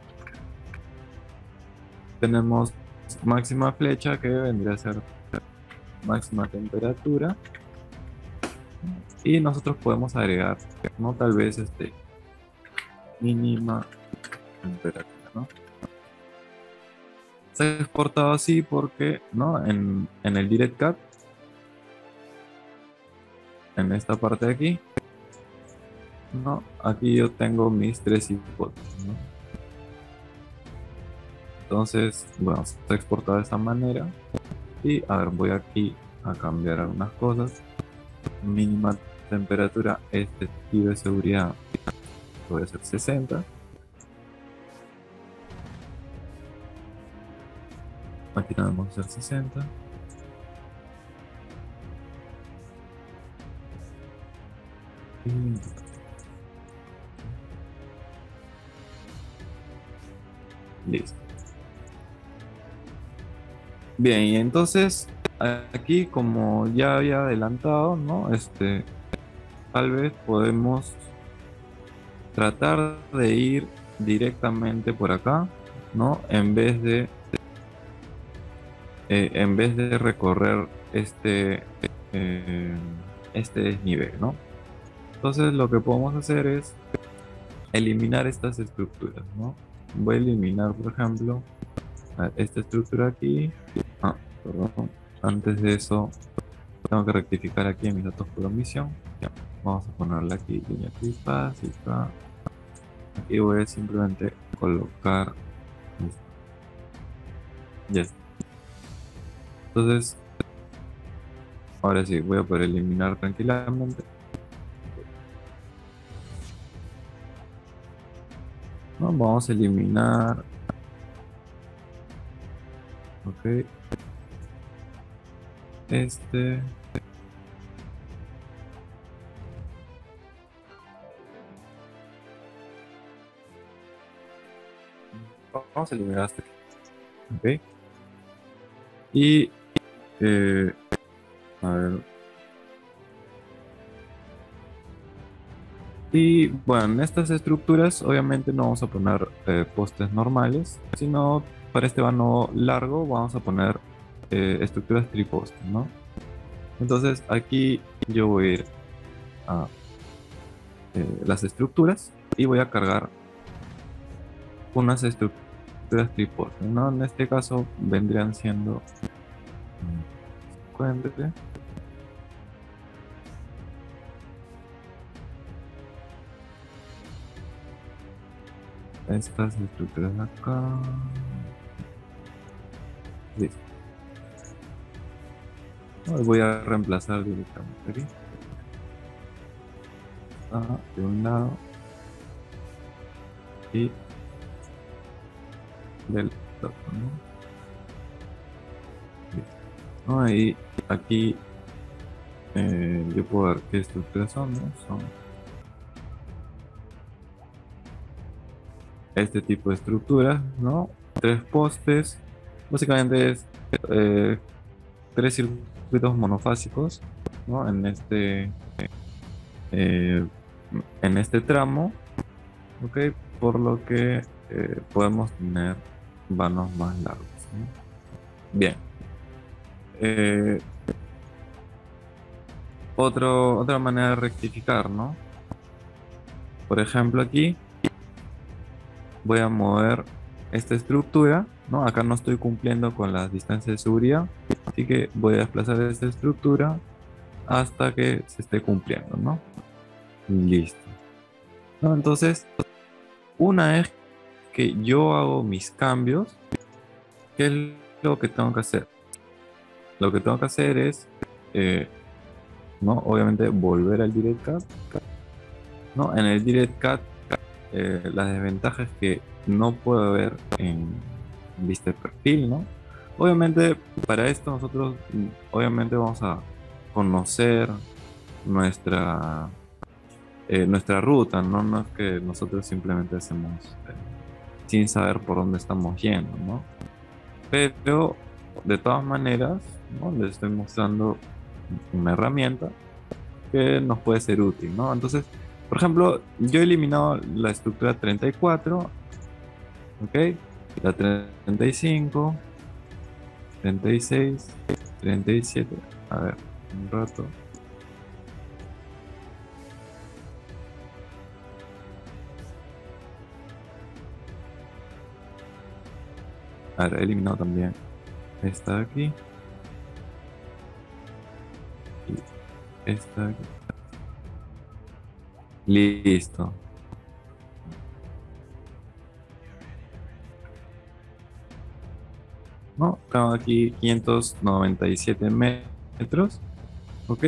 Tenemos máxima flecha, que vendría a ser máxima temperatura. Y nosotros podemos agregar, ¿no? Tal vez este mínima temperatura, ¿no? Se ha exportado así porque, ¿no? En, en el DirectCAD, en esta parte de aquí, ¿no? Aquí yo tengo mis tres hipótesis, ¿no? Entonces, bueno, se ha exportado de esta manera. Y, a ver, voy aquí a cambiar algunas cosas. Mínima temperatura, este tiro de seguridad, voy a hacer sesenta. Aquí también vamos a hacer sesenta. Y listo. Bien, y entonces aquí como ya había adelantado, ¿no? Este, tal vez podemos tratar de ir directamente por acá, ¿no? En vez de, eh, en vez de recorrer este, eh, este desnivel, ¿no? Entonces lo que podemos hacer es eliminar estas estructuras, ¿no? Voy a eliminar, por ejemplo, a- esta estructura aquí. Ah, perdón. Antes de eso, tengo que rectificar aquí en mis datos por omisión. Vamos a ponerle aquí línea crispa, cifra. Aquí voy a simplemente colocar esto. Ya está. Entonces, ahora sí, voy a poder eliminar tranquilamente. ¿No? Vamos a eliminar. Ok. Este. Vamos a eliminar hasta aquí. Ok. Y, eh, a ver. Y bueno, en estas estructuras obviamente no vamos a poner eh, postes normales, sino para este vano largo vamos a poner eh, estructuras tripostes, ¿no? Entonces aquí yo voy a ir a eh, las estructuras y voy a cargar unas estructuras tripostes, ¿no? En este caso vendrían siendo mm, cincuenta. Estas estructuras de acá. Listo. No, voy a reemplazar directamente aquí. Ah, de un lado y del otro, ¿no? Listo. ¿No? Y aquí eh, yo puedo ver qué estructuras son, ¿no? Son este tipo de estructuras, ¿no? Tres postes. Básicamente es eh, tres circuitos monofásicos, ¿no? En este, eh, en este tramo, ¿ok? Por lo que eh, podemos tener vanos más largos, ¿no? Bien. Eh, otro, otra manera de rectificar, ¿no? Por ejemplo, aquí voy a mover esta estructura, ¿no? Acá no estoy cumpliendo con las distancias de seguridad, así que voy a desplazar esta estructura hasta que se esté cumpliendo, ¿no? Listo. ¿No? Entonces, una vez que yo hago mis cambios, ¿qué es lo que tengo que hacer? Lo que tengo que hacer es, eh, ¿no? Obviamente volver al DirectCAD, ¿no? En el DirectCAD, eh, las desventajas que no puedo ver en vista de perfil, ¿no? Obviamente, para esto nosotros, mm, obviamente vamos a conocer nuestra, eh, nuestra ruta, ¿no? No es que nosotros simplemente hacemos eh, sin saber por dónde estamos yendo, ¿no? Pero de todas maneras, ¿no? Les estoy mostrando una herramienta que nos puede ser útil, ¿no? Entonces, por ejemplo, yo he eliminado la estructura treinta y cuatro, ¿ok? La treinta y cinco, treinta y seis, treinta y siete. A ver, un rato. A ver, he eliminado también esta de aquí y esta de aquí. Listo. ¿No? Tengo aquí quinientos noventa y siete metros, ¿ok?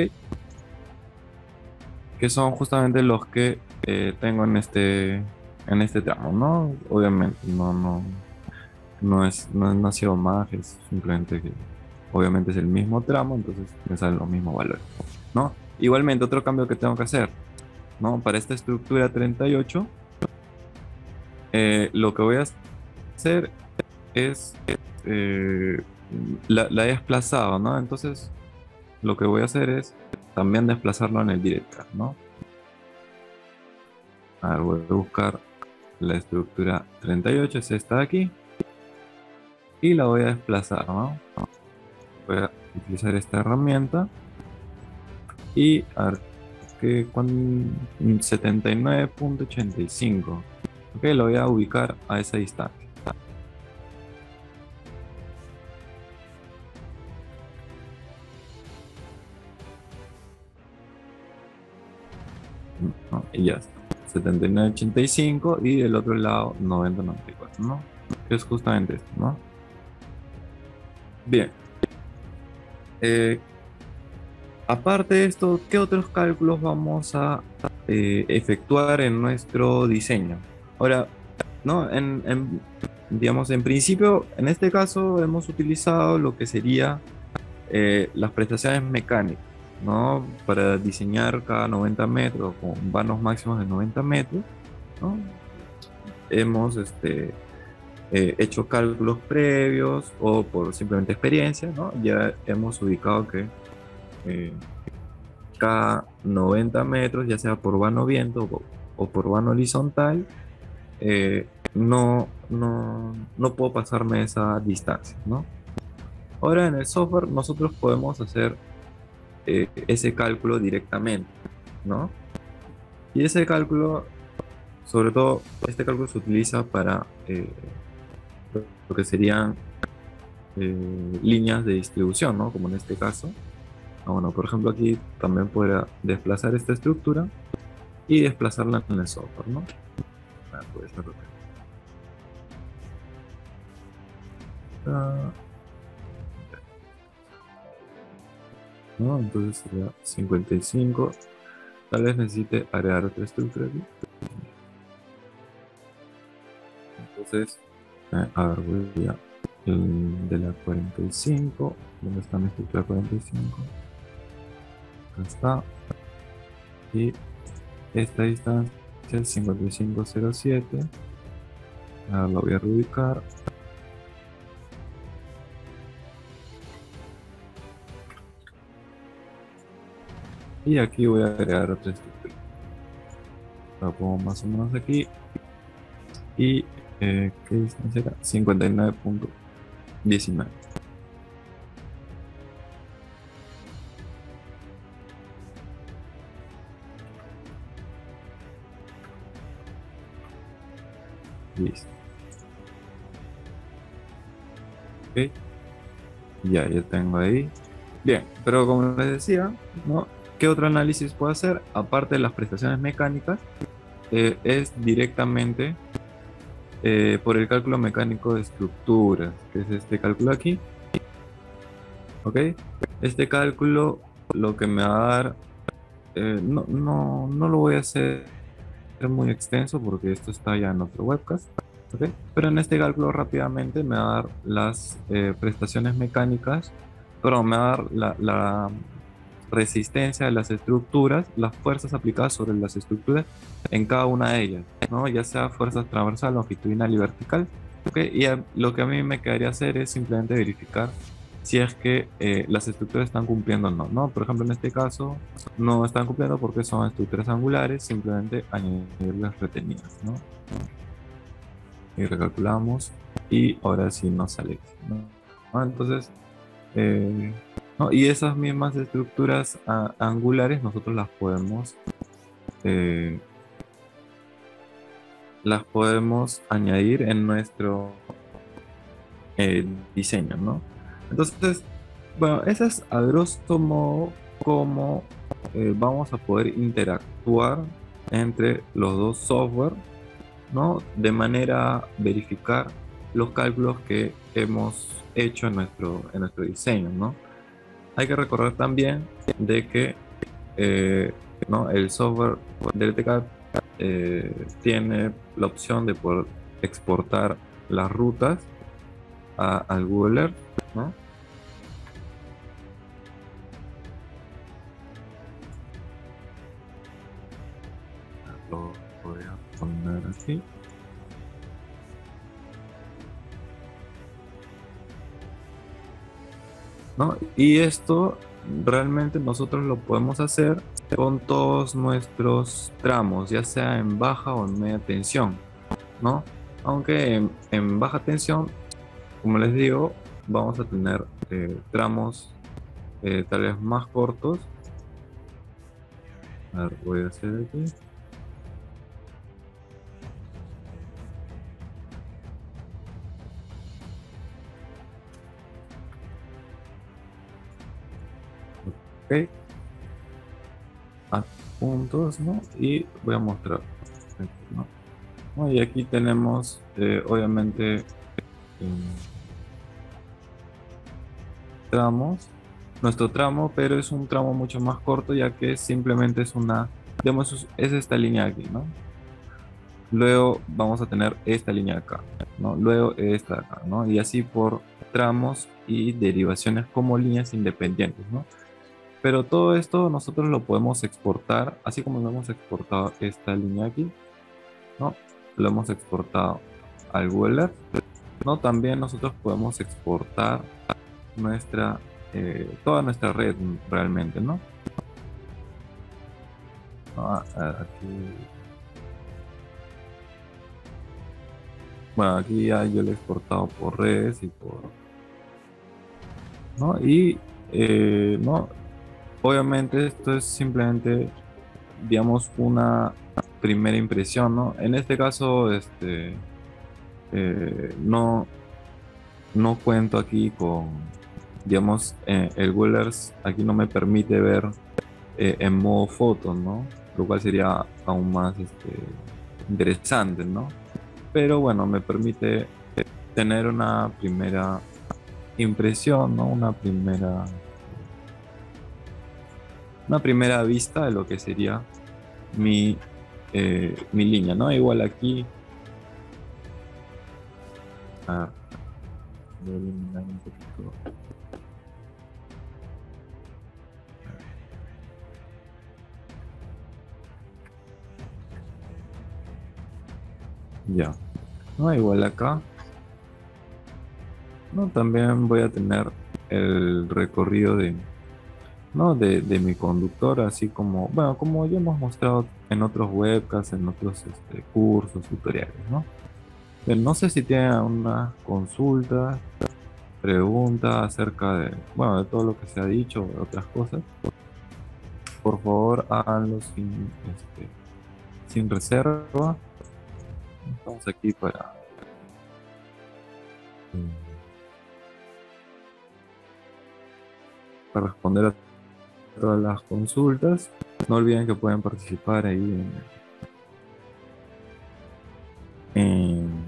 Que son justamente los que eh, tengo en este, en este tramo, ¿no? Obviamente, no, no, no es, no, no ha sido más, es simplemente que obviamente es el mismo tramo, entonces me salen los mismos valores, ¿no? Igualmente, otro cambio que tengo que hacer, ¿no? Para esta estructura treinta y ocho, eh, lo que voy a hacer es, eh, la, la he desplazado, ¿no? Entonces, lo que voy a hacer es también desplazarlo en el director, ¿no? A ver, voy a buscar la estructura treinta y ocho, es esta de aquí, y la voy a desplazar, ¿no? Voy a utilizar esta herramienta y a ver, que con setenta y nueve punto ochenta y cinco, ok, lo voy a ubicar a esa distancia. ¿No? Y ya está. setenta y nueve punto ochenta y cinco y del otro lado noventa punto noventa y cuatro, ¿no? Que es justamente esto, ¿no? Bien. Eh, Aparte de esto, ¿qué otros cálculos vamos a eh, efectuar en nuestro diseño? Ahora, ¿no? En, en, digamos, en principio, en este caso hemos utilizado lo que sería eh, las prestaciones mecánicas, ¿no? Para diseñar cada noventa metros con vanos máximos de noventa metros, ¿no? Hemos este, eh, hecho cálculos previos o por simplemente experiencia, ¿no? Ya hemos ubicado que eh, cada noventa metros, ya sea por vano viento o, o por vano horizontal, eh, no, no, no puedo pasarme esa distancia, ¿no? Ahora en el software nosotros podemos hacer eh, ese cálculo directamente, ¿no? Y ese cálculo, sobre todo, este cálculo se utiliza para eh, lo que serían eh, líneas de distribución, ¿no? Como en este caso. Ah, bueno, por ejemplo, aquí también podría desplazar esta estructura y desplazarla en el software, ¿no? Ah, puede ser lo que- ah, ¿no? Entonces sería cincuenta y cinco. Tal vez necesite agregar otra estructura aquí. Entonces, eh, a ver, voy a el de la cuarenta y cinco. ¿Dónde está mi estructura cuarenta y cinco? Acá está. Y esta distancia es cincuenta y cinco cero siete. Ahora lo voy a reubicar. Y aquí voy a agregar otra estructura. La pongo más o menos aquí. Y eh, ¿qué distancia era? cincuenta y nueve punto diecinueve. Listo. Ok. Ya, ya tengo ahí. Bien, pero como les decía, ¿no? ¿Qué otro análisis puedo hacer? Aparte de las prestaciones mecánicas, eh, es directamente eh, por el cálculo mecánico de estructuras, que es este cálculo aquí, ¿ok? Este cálculo lo que me va a dar, eh, no, no, no lo voy a hacer muy extenso porque esto está ya en otro webcast, ¿ok? Pero en este cálculo rápidamente me va a dar las eh, prestaciones mecánicas, pero me va a dar la, la resistencia de las estructuras, las fuerzas aplicadas sobre las estructuras en cada una de ellas, ¿no? Ya sea fuerza transversal, longitudinal y vertical, ¿ok? Y a- lo que a mí me quedaría hacer es simplemente verificar si es que eh, las estructuras están cumpliendo o no, ¿no? Por ejemplo, en este caso no están cumpliendo porque son estructuras angulares, simplemente añadirlas retenidas, ¿no? Y recalculamos y ahora sí nos sale, ¿no? Ah, entonces, eh, ¿no? Y esas mismas estructuras a- angulares nosotros las podemos, eh, las podemos añadir en nuestro eh, diseño, ¿no? Entonces, bueno, esa es a grosso modo cómo eh, vamos a poder interactuar entre los dos software, ¿no? De manera a verificar los cálculos que hemos hecho en nuestro, en nuestro diseño, ¿no? Hay que recordar también de que eh, ¿no? El software de L T C A D eh, tiene la opción de poder exportar las rutas a- al Google Earth, ¿no? Lo voy a poner aquí, ¿no? Y esto realmente nosotros lo podemos hacer con todos nuestros tramos, ya sea en baja o en media tensión, ¿no? Aunque en, en baja tensión, como les digo, vamos a tener eh, tramos eh, tal vez más cortos. A ver, voy a hacer aquí. Ok, a puntos, ¿no? Y voy a mostrar esto, ¿no? ¿No? Y aquí tenemos, eh, obviamente, em, tramos, nuestro tramo, pero es un tramo mucho más corto, ya que simplemente es una, digamos, es es esta línea aquí, ¿no? Luego vamos a tener esta línea acá, ¿no? Luego esta acá, ¿no? Y así por tramos y derivaciones como líneas independientes, ¿no? Pero todo esto nosotros lo podemos exportar, así como lo hemos exportado esta línea aquí, ¿no? Lo hemos exportado al Google Earth, ¿no? También nosotros podemos exportar nuestra, eh, toda nuestra red realmente, ¿no? Ah, ah, aquí, bueno, aquí ya yo lo he exportado por redes y por, ¿no? Y, eh, ¿no? Obviamente esto es simplemente, digamos, una primera impresión, ¿no? En este caso, este, eh, no, no cuento aquí con, digamos, eh, el Google Earth aquí no me permite ver eh, en modo foto, ¿no? Lo cual sería aún más este, interesante, ¿no? Pero bueno, me permite tener una primera impresión, ¿no? Una primera, una primera vista de lo que sería mi, eh, mi línea, ¿no? Igual aquí, a ver, voy a eliminar un poquito. Ya, ¿no? Igual acá, ¿no? También voy a tener el recorrido de, ¿no? De, de mi conductor, así como, bueno, como ya hemos mostrado en otros webcasts, en otros este, cursos, tutoriales, ¿no? Bien, no sé si tienen una consulta, pregunta acerca de, bueno, de todo lo que se ha dicho, o otras cosas. Por favor, háganlo sin, este, sin reserva. Estamos aquí para, para responder a todas las consultas. No olviden que pueden participar ahí en, en,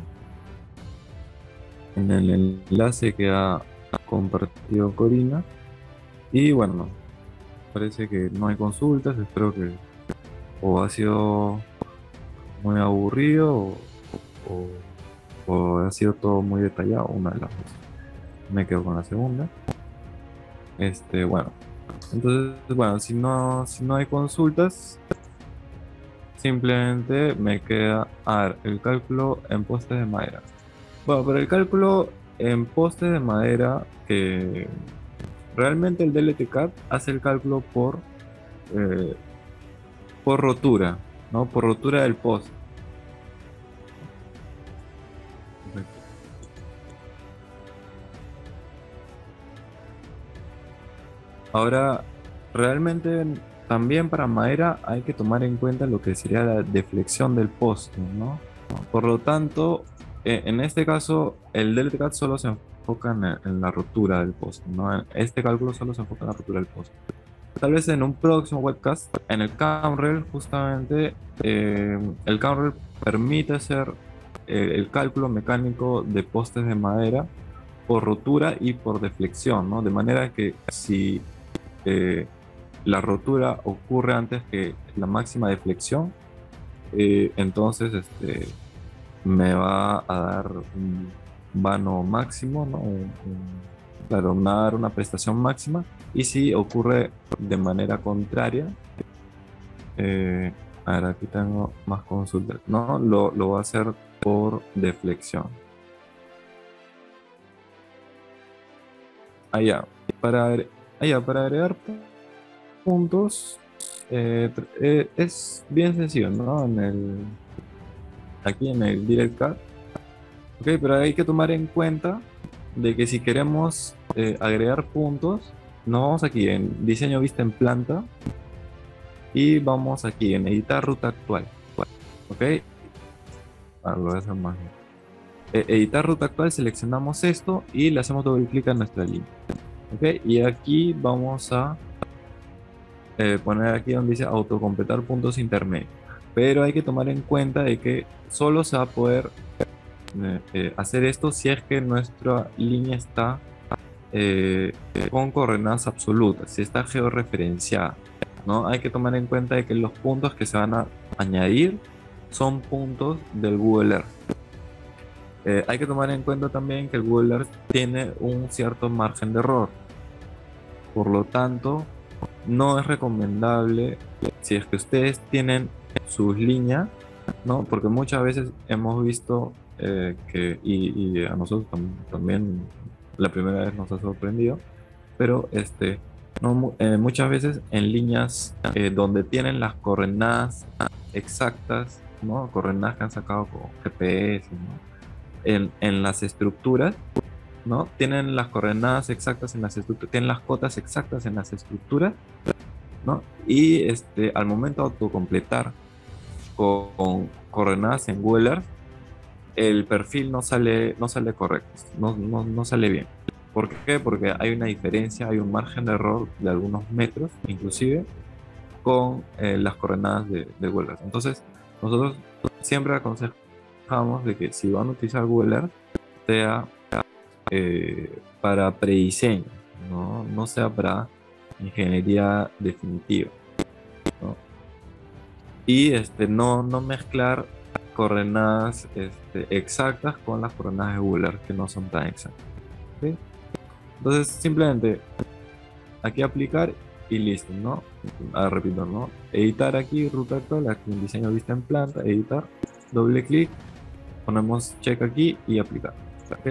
en el enlace que ha compartido Corina. Y bueno, parece que no hay consultas. Espero que o ha sido muy aburrido o, o- o ha sido todo muy detallado, una de las dos. Me quedo con la segunda. Este, bueno. Entonces, bueno, si no, si no hay consultas, simplemente me queda a ver, el cálculo en postes de madera. Bueno, pero el cálculo en postes de madera, que realmente el D L T C A D hace el cálculo por, eh, por rotura, ¿no? Por rotura del poste. Ahora, realmente también para madera hay que tomar en cuenta lo que sería la deflexión del poste, ¿no? Por lo tanto, eh, en este caso, el D L T C A D solo se enfoca en, en la rotura del poste, ¿no? En este cálculo solo se enfoca en la rotura del poste. Tal vez en un próximo webcast, en el CAMREL, justamente, eh, el CAMREL permite hacer eh, el cálculo mecánico de postes de madera por rotura y por deflexión, ¿no? De manera que si eh, la rotura ocurre antes que la máxima deflexión, eh, entonces este, me va a dar un vano máximo, ¿no? Un- un- claro, me va a dar una prestación máxima. Y si ocurre de manera contraria, eh, a ver, aquí tengo más consultas, ¿no? Lo, lo va a hacer por deflexión. Allá, para, agre- allá, para agregar puntos, eh, tr- eh, es bien sencillo, ¿no? En el, aquí en el Direct Card. Ok, pero hay que tomar en cuenta de que si queremos eh, agregar puntos, nos vamos aquí en diseño vista en planta y vamos aquí en editar ruta actual. Ok, ah, lo voy a hacer más bien. Eh, editar ruta actual, seleccionamos esto y le hacemos doble clic a nuestra línea. Ok, y aquí vamos a eh, poner aquí donde dice autocompletar puntos intermedios. Pero hay que tomar en cuenta de que solo se va a poder eh, eh, hacer esto si es que nuestra línea está eh, con coordenadas absolutas, si está georreferenciada, ¿no? Hay que tomar en cuenta de que los puntos que se van a añadir son puntos del Google Earth. Eh, hay que tomar en cuenta también que el Google Earth tiene un cierto margen de error. Por lo tanto, no es recomendable si es que ustedes tienen sus líneas, ¿no? Porque muchas veces hemos visto eh, que, y, y a nosotros tam- también la primera vez nos ha sorprendido, pero este, no, mu- eh, muchas veces en líneas eh, donde tienen las coordenadas exactas, ¿no? Coordenadas que han sacado con G P S, ¿no? En, en las estructuras, ¿no? Tienen las coordenadas exactas en las estructuras, tienen las cotas exactas en las estructuras, ¿no? Y este, al momento de autocompletar con, con coordenadas en Google Earth, el perfil no sale, no sale correcto, no, no, no sale bien. ¿Por qué? Porque hay una diferencia, hay un margen de error de algunos metros, inclusive, con eh, las coordenadas de, de Google Earth. Entonces, nosotros siempre aconsejamos de que si van a utilizar Google Earth, sea eh, para prediseño, ¿no? No sea para ingeniería definitiva, ¿no? Y este, no, no mezclar coordenadas este, exactas con las coordenadas de Google Earth que no son tan exactas. ¿Ok? Entonces, simplemente aquí aplicar y listo, ¿no? Ah, repito, ¿no? Editar aquí, ruta actual, aquí en diseño vista en planta, editar, doble clic, ponemos check aquí y aplicar. ¿Ok?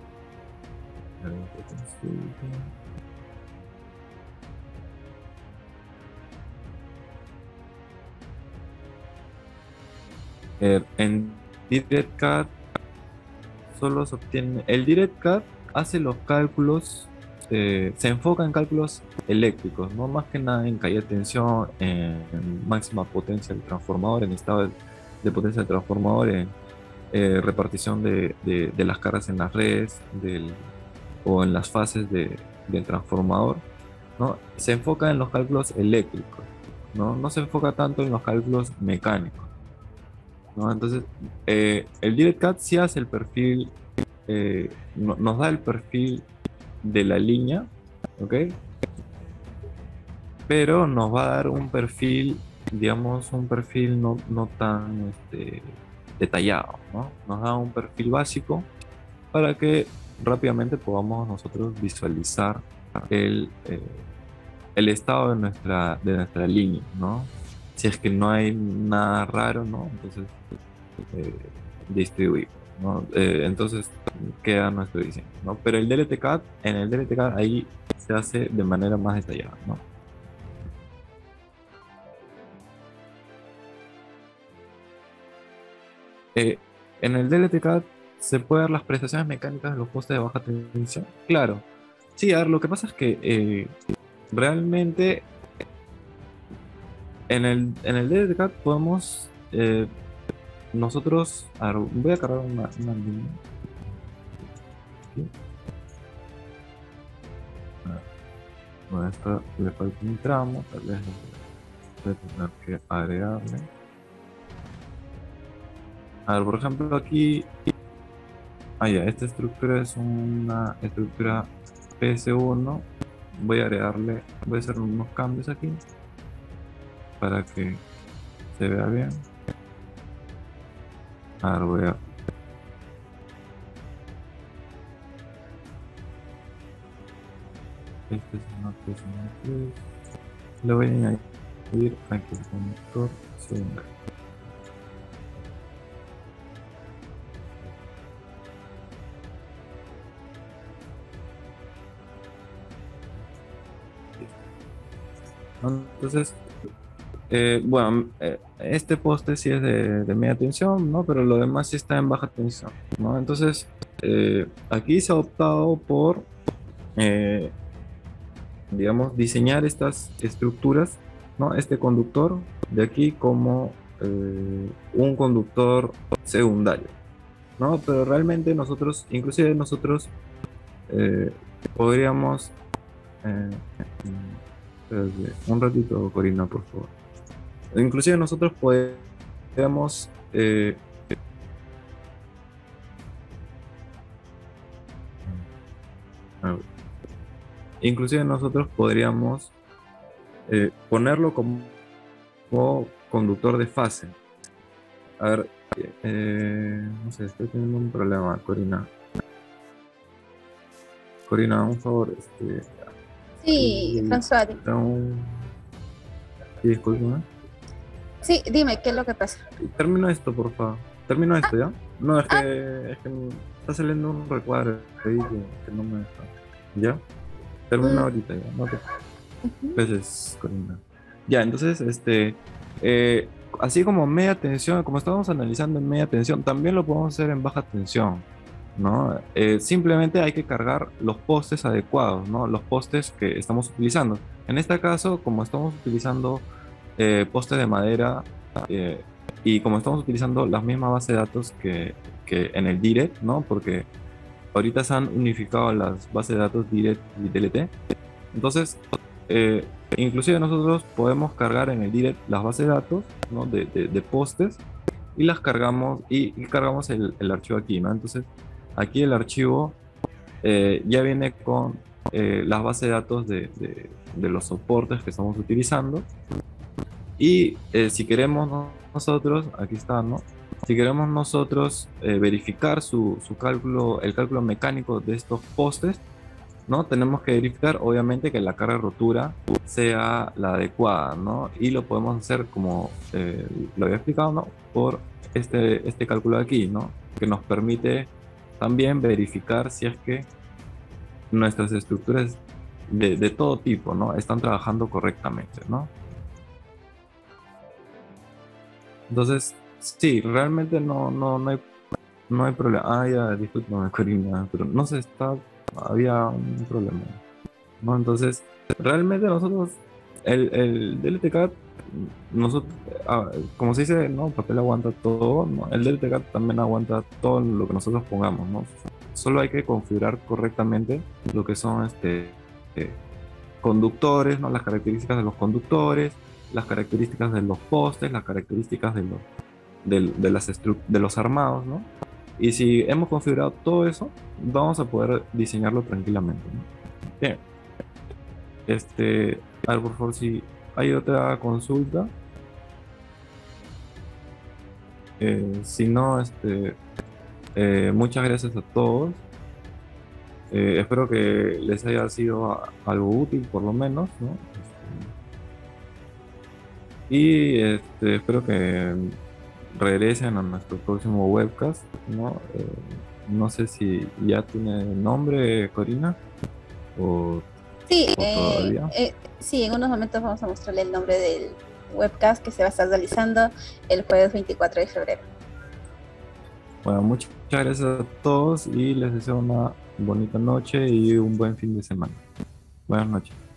Eh, en DirectCAD solo se obtiene. El DirectCAD hace los cálculos, eh, se enfoca en cálculos eléctricos, no más que nada en caída de tensión, en máxima potencia del transformador, en estado de, de potencia del transformador, eh, repartición de, de- de las cargas en las redes del- o en las fases de- del transformador, ¿no? Se enfoca en los cálculos eléctricos, ¿no? No se enfoca tanto en los cálculos mecánicos, ¿no? Entonces, eh, el DirectCAD sí hace el perfil, eh, no- nos da el perfil de la línea, ¿ok? Pero nos va a dar un perfil, digamos, un perfil no, no tan este, detallado, ¿no? Nos da un perfil básico para que rápidamente podamos nosotros visualizar el, eh, el estado de nuestra, de nuestra línea, ¿no? Si es que no hay nada raro, ¿no? Entonces, eh, distribuimos, ¿no? Eh, entonces, queda nuestro diseño, ¿no? Pero el D L T C A D, en el D L T C A D ahí se hace de manera más detallada, ¿no? Eh, en el D L T C A D se puede ver las prestaciones mecánicas de los postes de baja tensión. Claro. Sí, a ver, lo que pasa es que eh, realmente en el, en el D L T C A D podemos eh, nosotros. A ver, voy a cargar una, una línea aquí. A ver, bueno, esto le falta un tramo, tal vez voy a tener que agregarle. A ver, por ejemplo, aquí. Ah, ya, esta estructura es una estructura P S uno. Voy a agregarle, voy a hacer unos cambios aquí para que se vea bien. Ahora voy a, este es una P S uno Plus. Le voy a añadir aquí el conector secundario. Entonces, eh, bueno, eh, este poste sí es de, de media tensión, ¿no? Pero lo demás sí está en baja tensión, ¿no? Entonces, eh, aquí se ha optado por, eh, digamos, diseñar estas estructuras, ¿no? Este conductor de aquí como eh, un conductor secundario, ¿no? Pero realmente nosotros, inclusive nosotros, eh, podríamos... eh, mm, espérate, un ratito, Corina, por favor. Inclusive nosotros podríamos... eh, a ver, inclusive nosotros podríamos eh, ponerlo como, como conductor de fase. A ver, eh, no sé, estoy teniendo un problema, Corina. Corina, un favor, este, Sí, y- François, di- da un- sí, discúlpame. sí, dime, ¿qué es lo que pasa? Termino esto, por favor. Termino Ah, esto, ¿ya? No, es ah, que, es que está saliendo un recuadro ahí que, que no me deja. ¿Ya? Termino mm, ahorita, ya. No te ujú. preocupes, Corina. Ya, entonces, este, eh, así como media tensión, como estamos analizando en media tensión, también lo podemos hacer en baja tensión, ¿no? Eh, simplemente hay que cargar los postes adecuados, ¿no? Los postes que estamos utilizando. En este caso, como estamos utilizando eh, postes de madera, eh, y como estamos utilizando las mismas bases de datos que, que en el Direct, ¿no? Porque ahorita se han unificado las bases de datos Direct y D L T. Entonces, eh, inclusive nosotros podemos cargar en el Direct las bases de datos, ¿no? de, de- de postes, y las cargamos y, y cargamos el, el archivo aquí, ¿no? Entonces, aquí el archivo eh, ya viene con eh, las bases de datos de, de- de los soportes que estamos utilizando. Y eh, si queremos no- nosotros, aquí está, ¿no? Si queremos nosotros eh, verificar su, su cálculo, el cálculo mecánico de estos postes, ¿no? Tenemos que verificar, obviamente, que la carga de rotura sea la adecuada, ¿no? Y lo podemos hacer como eh, lo había explicado, ¿no? Por este, este cálculo de aquí, ¿no? Que nos permite también verificar si es que nuestras estructuras de, de todo tipo, ¿no? Están trabajando correctamente, ¿no? Entonces, sí, realmente no, no, no hay, no hay problema. Ah, ya, discúlpame, Corina, pero no sé, está, había un problema. ¿No? Entonces, realmente nosotros, el, el D L T C A D nosotros, ah, como se dice, ¿no? Papel aguanta todo, ¿no? El D L T C A D también aguanta todo lo que nosotros pongamos, ¿no? Solo hay que configurar correctamente lo que son este, eh, conductores, ¿no? Las características de los conductores, las características de los postes, las características de los, del- de, las estru- de los armados, ¿no? Y si hemos configurado todo eso, vamos a poder diseñarlo tranquilamente, ¿no? Bien, este, a ver, por favor, si hay otra consulta. Eh, si no, este, eh, muchas gracias a todos. Eh, espero que les haya sido a- algo útil, por lo menos, ¿no? Y este, espero que regresen a nuestro próximo webcast, ¿no? Eh, no sé si ya tiene nombre, Corina, o, Sí, o eh, todavía. eh, sí, en unos momentos vamos a mostrarle el nombre del webcast que se va a estar realizando el jueves veinticuatro de febrero. Bueno, muchas gracias a todos y les deseo una bonita noche y un buen fin de semana. Buenas noches.